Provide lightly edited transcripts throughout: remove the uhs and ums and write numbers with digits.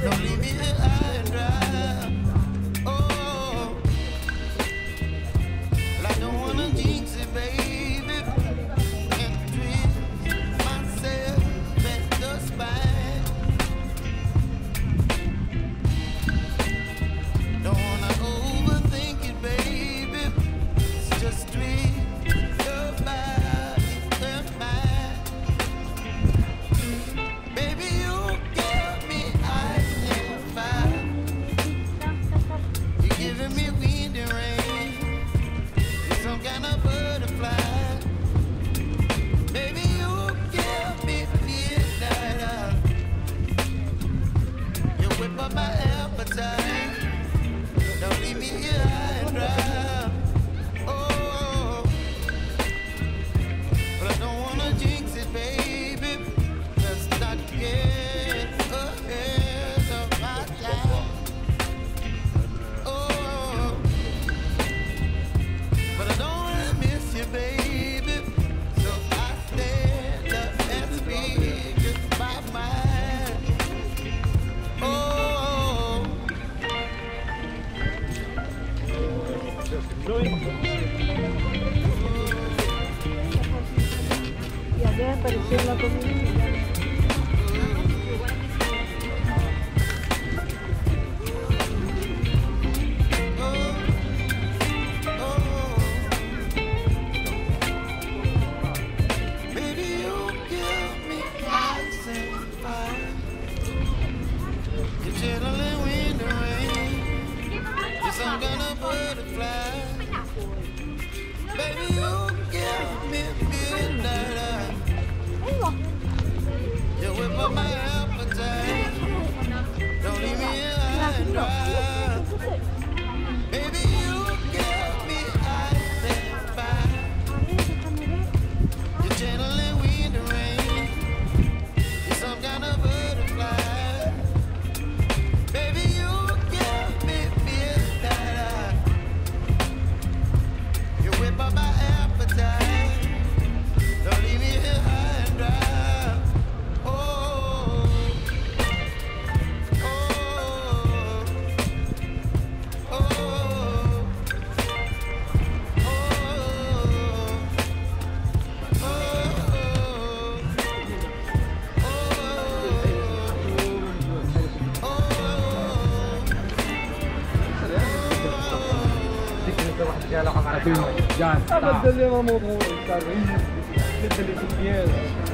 Don't leave me here high and dry. Oh, well, I don't wanna jinx it, baby, and twist myself at the spine. Don't wanna overthink it, baby. It's just twist your body and mine. Baby, you give me ice and fire. You're giving me wind and rain. You're some kind of butterfly. Baby, you give me midnight. You whip up my appetite. Don't leave me here high and dry. Oh, but I don't wanna jinx it, baby. Let's not get ahead of my time. Oh, but I don't wanna miss you, baby. So I stand up and speak my mind. Oh. Y allá apareció la comida. Baby, you give me ice and fire. You're chilling wind and rain. You're some kind of butterfly. Baby, you give me midnight. You whip up my appetite. Don't leave me here high and dry. Baby, you give me ice and fire. You're channeling wind and rain. You're some kind of butterfly. Baby, you give me midnight. You whip up my appetite. Don't leave me here high and dry. Oh, oh, oh, oh, بدل ما موضوع التاريخ بدل الديال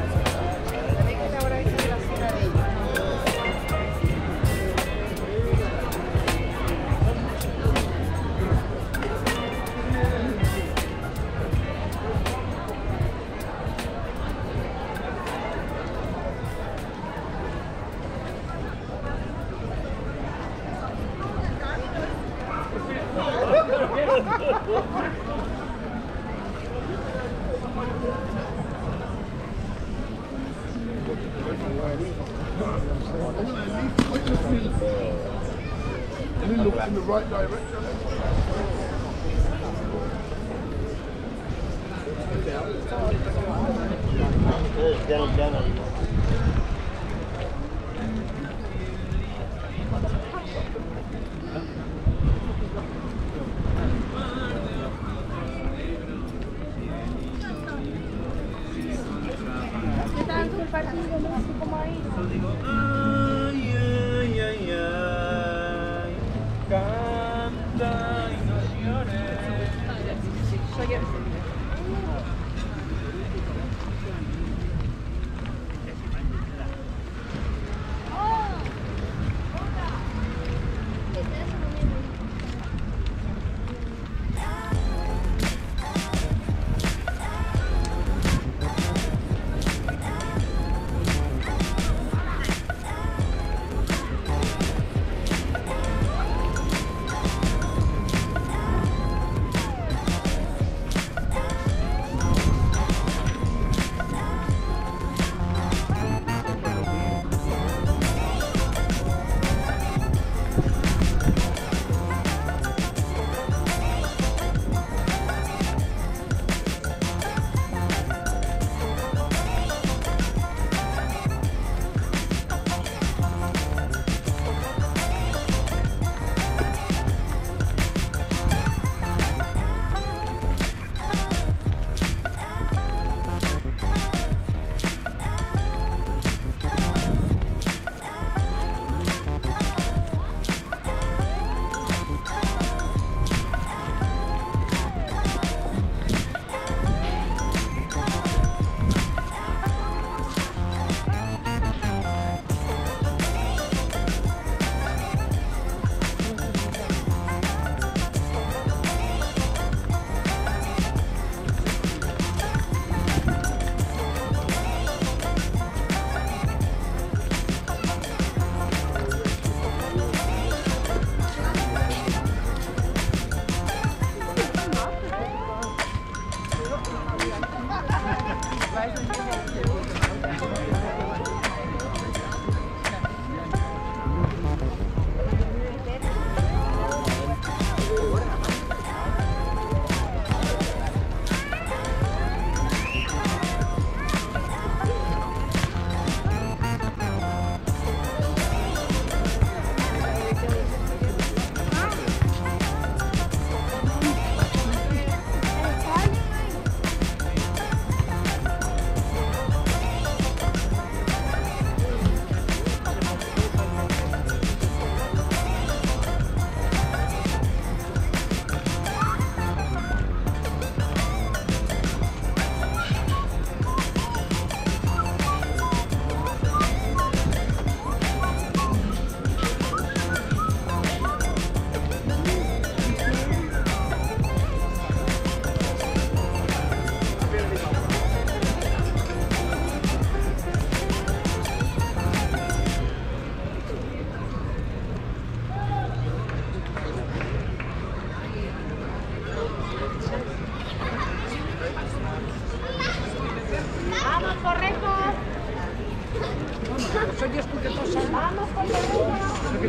look in the right direction.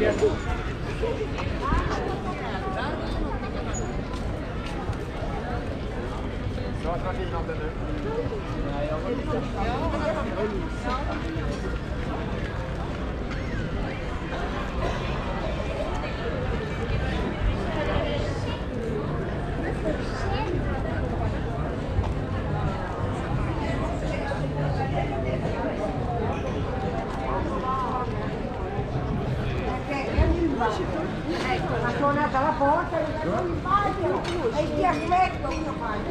Ecco, ha suonato alla porta e ti aspetto io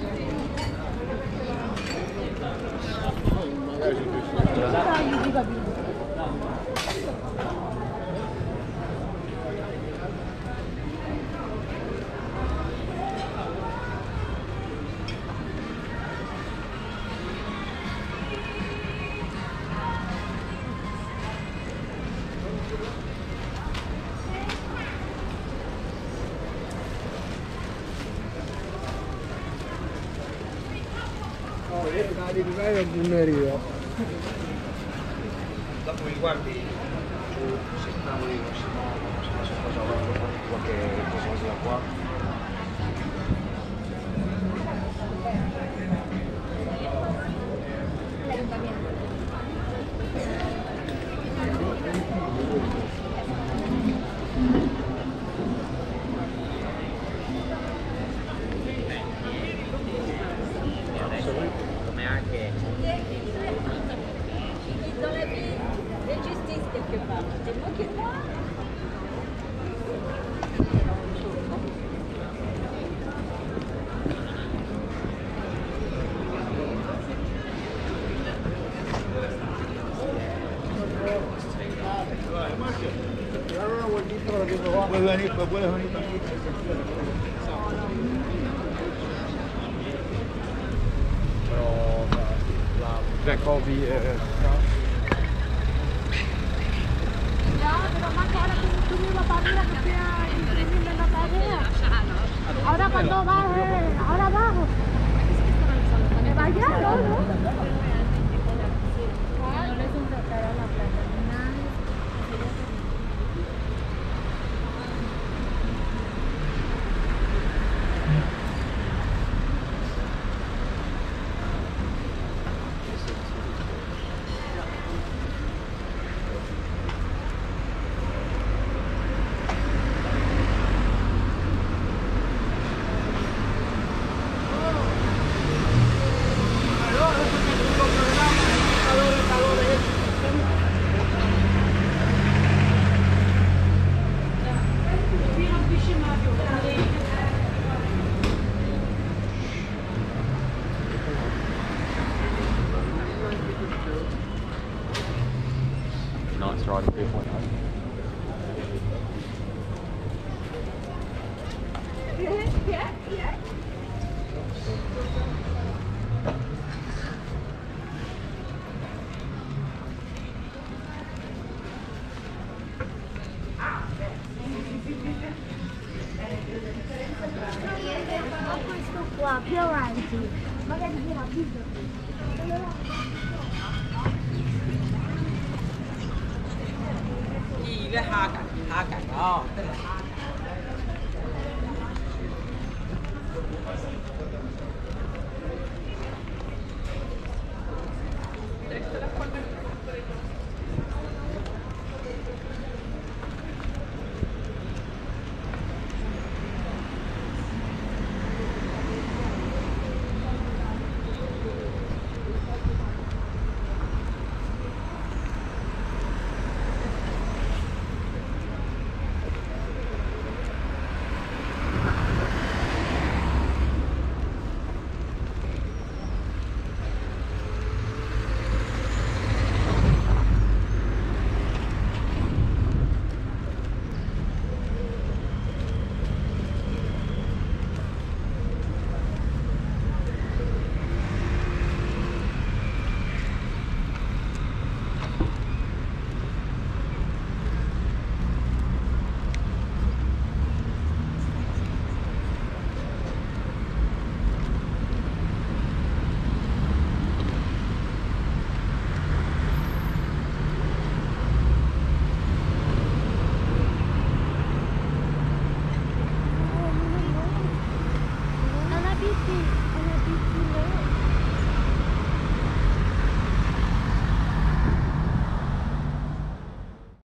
Dopo mi guardi su Napoli, se no cosa qualche cosa da qua. Come anche dans la vie d'injustice quelque part. C'est moi qui crois. Puedes venir aquí. Però la Kobe Ya, pero más que ahora tú misma familia que sea increíble en la tarea. Ahora cuando baje, ahora abajo. ¿Me vaya? No, no. No les contrataron la plata. not starting 3.9. Questo qua più avanti, magari più avanti. Gì với ha cảnh đó. Destra con